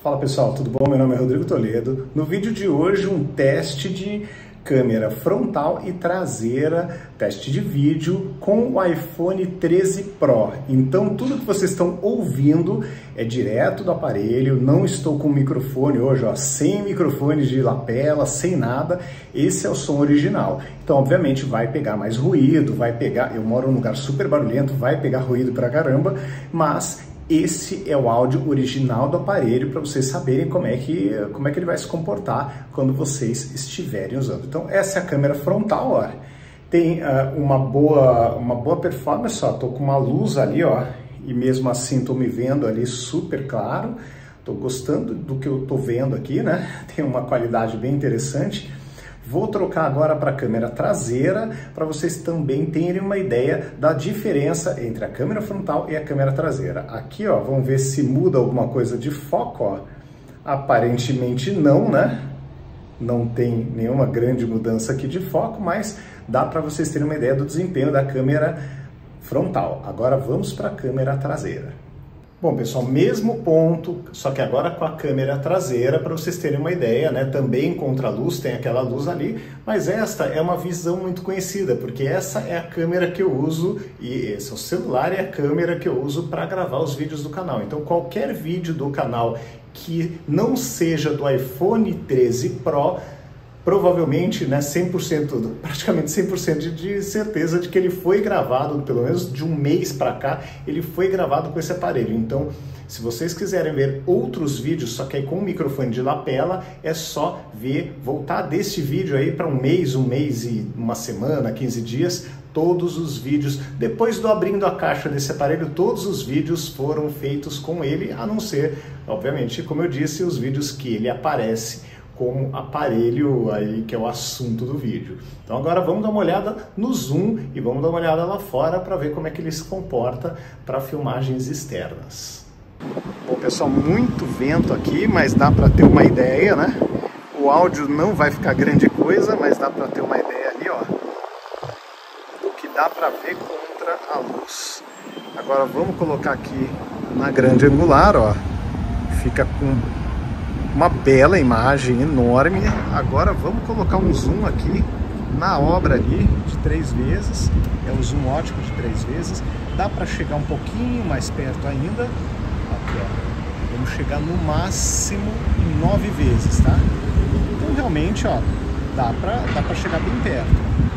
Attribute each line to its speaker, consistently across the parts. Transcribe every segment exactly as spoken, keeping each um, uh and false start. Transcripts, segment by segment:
Speaker 1: Fala pessoal, tudo bom? Meu nome é Rodrigo Toledo. No vídeo de hoje, um teste de câmera frontal e traseira, teste de vídeo com o iPhone treze Pro. Então tudo que vocês estão ouvindo é direto do aparelho, não estou com microfone hoje, ó, sem microfone de lapela, sem nada, esse é o som original. Então obviamente vai pegar mais ruído, vai pegar, eu moro num lugar super barulhento, vai pegar ruído pra caramba, mas esse é o áudio original do aparelho para vocês saberem como é, que, como é que ele vai se comportar quando vocês estiverem usando. Então essa é a câmera frontal, ó. Tem uh, uma, boa, uma boa performance, ó. Tô com uma luz ali, ó, e mesmo assim tô me vendo ali super claro. Tô gostando do que eu tô vendo aqui, né? Tem uma qualidade bem interessante. Vou trocar agora para a câmera traseira, para vocês também terem uma ideia da diferença entre a câmera frontal e a câmera traseira. Aqui, ó, vamos ver se muda alguma coisa de foco, ó. Aparentemente não, né? Não tem nenhuma grande mudança aqui de foco, mas dá para vocês terem uma ideia do desempenho da câmera frontal. Agora vamos para a câmera traseira. Bom, pessoal, mesmo ponto, só que agora com a câmera traseira, para vocês terem uma ideia, né? Também contra a luz, tem aquela luz ali, mas esta é uma visão muito conhecida, porque essa é a câmera que eu uso, e esse é o celular e a câmera que eu uso para gravar os vídeos do canal. Então, qualquer vídeo do canal que não seja do iPhone treze Pro, provavelmente, né, cem por cento, praticamente cem por cento de certeza de que ele foi gravado, pelo menos de um mês para cá, ele foi gravado com esse aparelho. Então, se vocês quiserem ver outros vídeos, só que aí com o microfone de lapela, é só ver, voltar desse vídeo aí para um mês, um mês e uma semana, quinze dias, todos os vídeos, depois do abrindo a caixa desse aparelho, todos os vídeos foram feitos com ele, a não ser, obviamente, como eu disse, os vídeos que ele aparece como aparelho aí, que é o assunto do vídeo. Então agora vamos dar uma olhada no zoom e vamos dar uma olhada lá fora para ver como é que ele se comporta para filmagens externas. Bom, pessoal, muito vento aqui, mas dá para ter uma ideia, né? O áudio não vai ficar grande coisa, mas dá para ter uma ideia ali, ó, do que dá para ver contra a luz. Agora vamos colocar aqui na grande angular, ó, fica com uma bela imagem enorme. Agora vamos colocar um zoom aqui na obra ali de três vezes, é um zoom ótico de três vezes, dá para chegar um pouquinho mais perto ainda, aqui, ó. Vamos chegar no máximo em nove vezes, tá? Então realmente, ó, dá para dá para chegar bem perto,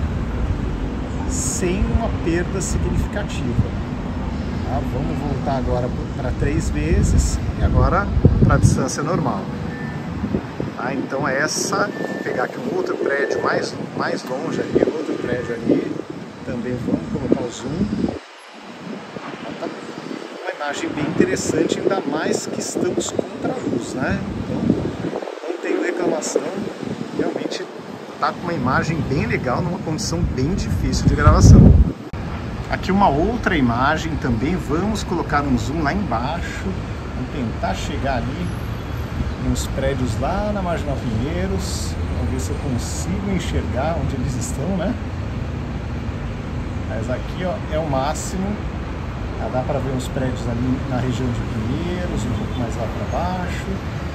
Speaker 1: sem uma perda significativa. Tá? Vamos voltar agora para três vezes e agora para a distância normal. Ah, então essa, vou pegar aqui um outro prédio mais, mais longe ali, outro prédio ali, também vamos colocar o zoom. Tá uma imagem bem interessante, ainda mais que estamos contra a luz, né? Então não tenho reclamação, realmente tá com uma imagem bem legal, numa condição bem difícil de gravação. Aqui uma outra imagem também, vamos colocar um zoom lá embaixo, vamos tentar chegar ali uns prédios lá na Marginal Pinheiros, vamos ver se eu consigo enxergar onde eles estão, né? Mas aqui, ó, é o máximo, já dá para ver uns prédios ali na região de Pinheiros, um pouco mais lá para baixo.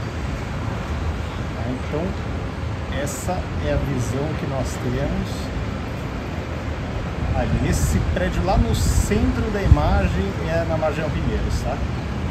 Speaker 1: Tá? Então, essa é a visão que nós temos. Ali, esse prédio lá no centro da imagem é na Marginal Pinheiros, tá?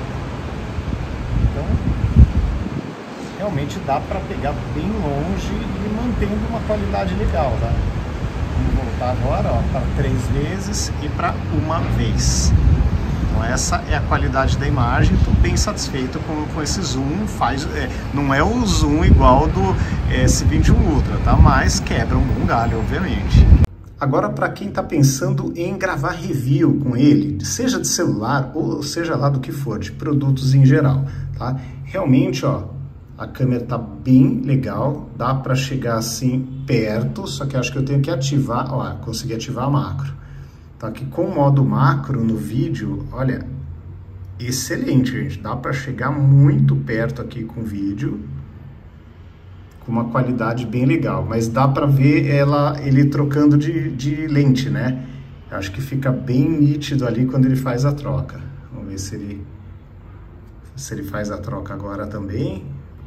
Speaker 1: Então, realmente dá para pegar bem longe e mantendo uma qualidade legal, tá? Vamos voltar agora, ó, para três vezes e para uma vez. Então essa é a qualidade da imagem. Estou bem satisfeito com, com esse zoom. Faz, é, não é o zoom igual do S vinte e um Ultra, tá? Mas quebra um bom galho, obviamente. Agora, para quem está pensando em gravar review com ele, seja de celular ou seja lá do que for, de produtos em geral, tá? Realmente, ó, a câmera tá bem legal, dá para chegar assim perto, só que acho que eu tenho que ativar, ó, consegui ativar a macro. Tá aqui com o modo macro no vídeo, olha, excelente, gente, dá para chegar muito perto aqui com o vídeo, com uma qualidade bem legal, mas dá para ver ela, ele trocando de, de lente, né? Acho que fica bem nítido ali quando ele faz a troca. Vamos ver se ele se ele faz a troca agora também.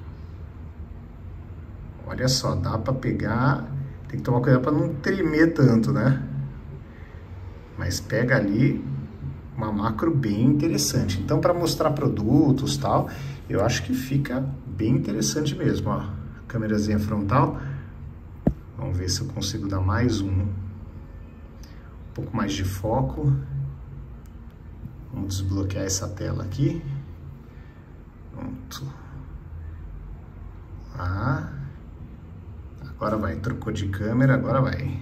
Speaker 1: Olha só, dá para pegar, tem que tomar cuidado para não tremer tanto, né? Mas pega ali uma macro bem interessante. Então, para mostrar produtos e tal, eu acho que fica bem interessante mesmo, ó. Câmerazinha frontal. Vamos ver se eu consigo dar mais um, um pouco mais de foco. Vamos desbloquear essa tela aqui. Pronto. Ah, agora vai, trocou de câmera, agora vai.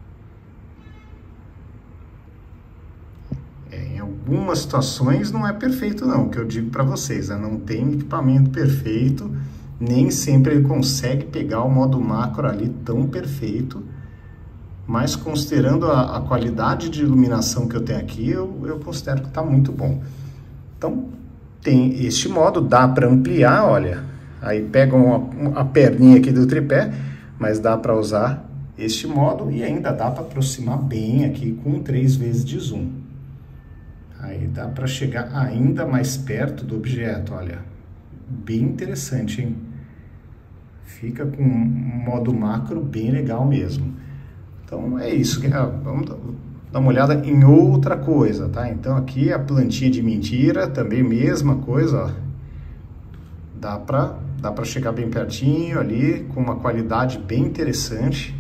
Speaker 1: É, em algumas situações não é perfeito não, o que eu digo para vocês, né? Não tem equipamento perfeito, nem sempre ele consegue pegar o modo macro ali tão perfeito, mas considerando a, a qualidade de iluminação que eu tenho aqui, eu, eu considero que está muito bom. Então, tem este modo, dá para ampliar, olha, aí pega uma, a perninha aqui do tripé, mas dá para usar este modo e ainda dá para aproximar bem aqui com três vezes de zoom. Aí dá para chegar ainda mais perto do objeto, olha, bem interessante, hein? Fica com um modo macro bem legal mesmo. Então é isso, vamos dar uma olhada em outra coisa, tá? Então aqui a plantinha de mentira, também mesma coisa, ó. Dá pra, dá pra chegar bem pertinho ali, com uma qualidade bem interessante.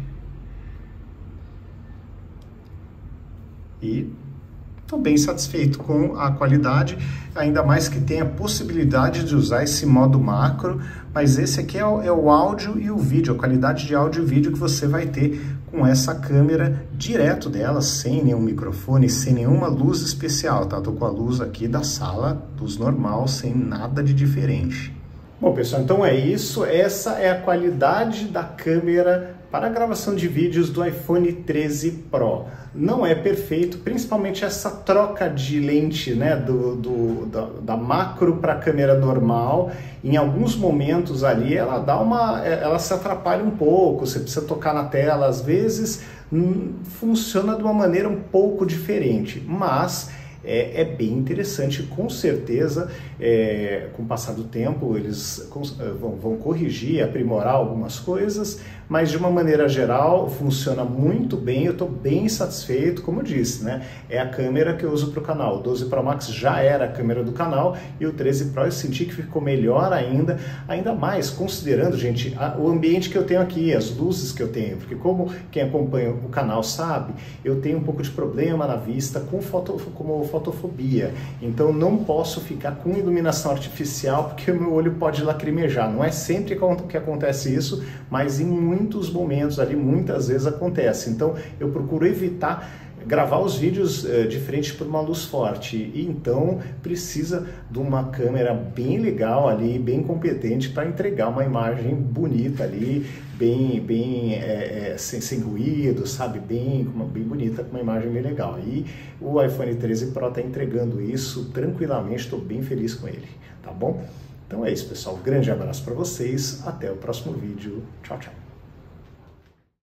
Speaker 1: E estou bem satisfeito com a qualidade, ainda mais que tem a possibilidade de usar esse modo macro, mas esse aqui é o, é o áudio e o vídeo, a qualidade de áudio e vídeo que você vai ter com essa câmera direto dela, sem nenhum microfone, sem nenhuma luz especial, tá? Tô com a luz aqui da sala, luz normal, sem nada de diferente. Bom, pessoal, então é isso. Essa é a qualidade da câmera para a gravação de vídeos do iPhone treze Pro. Não é perfeito, principalmente essa troca de lente, né, do, do, da, da macro para a câmera normal. Em alguns momentos ali ela dá uma, ela se atrapalha um pouco, você precisa tocar na tela, às vezes hum, funciona de uma maneira um pouco diferente, mas É, é bem interessante, com certeza, é, com o passar do tempo eles vão, vão corrigir, aprimorar algumas coisas, mas de uma maneira geral funciona muito bem, eu estou bem satisfeito, como eu disse, né? É a câmera que eu uso para o canal, o doze Pro Max já era a câmera do canal e o treze Pro eu senti que ficou melhor ainda, ainda mais considerando, gente, a, o ambiente que eu tenho aqui, as luzes que eu tenho, porque como quem acompanha o canal sabe, eu tenho um pouco de problema na vista com foto, como fotofobia, então não posso ficar com iluminação artificial porque o meu olho pode lacrimejar. Não é sempre que acontece isso, mas em muitos momentos ali, muitas vezes acontece. Então eu procuro evitar gravar os vídeos uh, de frente por uma luz forte, e então precisa de uma câmera bem legal ali, bem competente para entregar uma imagem bonita ali, bem, bem é, é, sem, sem ruído, sabe, bem, uma, bem bonita, com uma imagem bem legal. E o iPhone treze Pro está entregando isso tranquilamente, estou bem feliz com ele, tá bom? Então é isso, pessoal, grande abraço para vocês, até o próximo vídeo, tchau, tchau.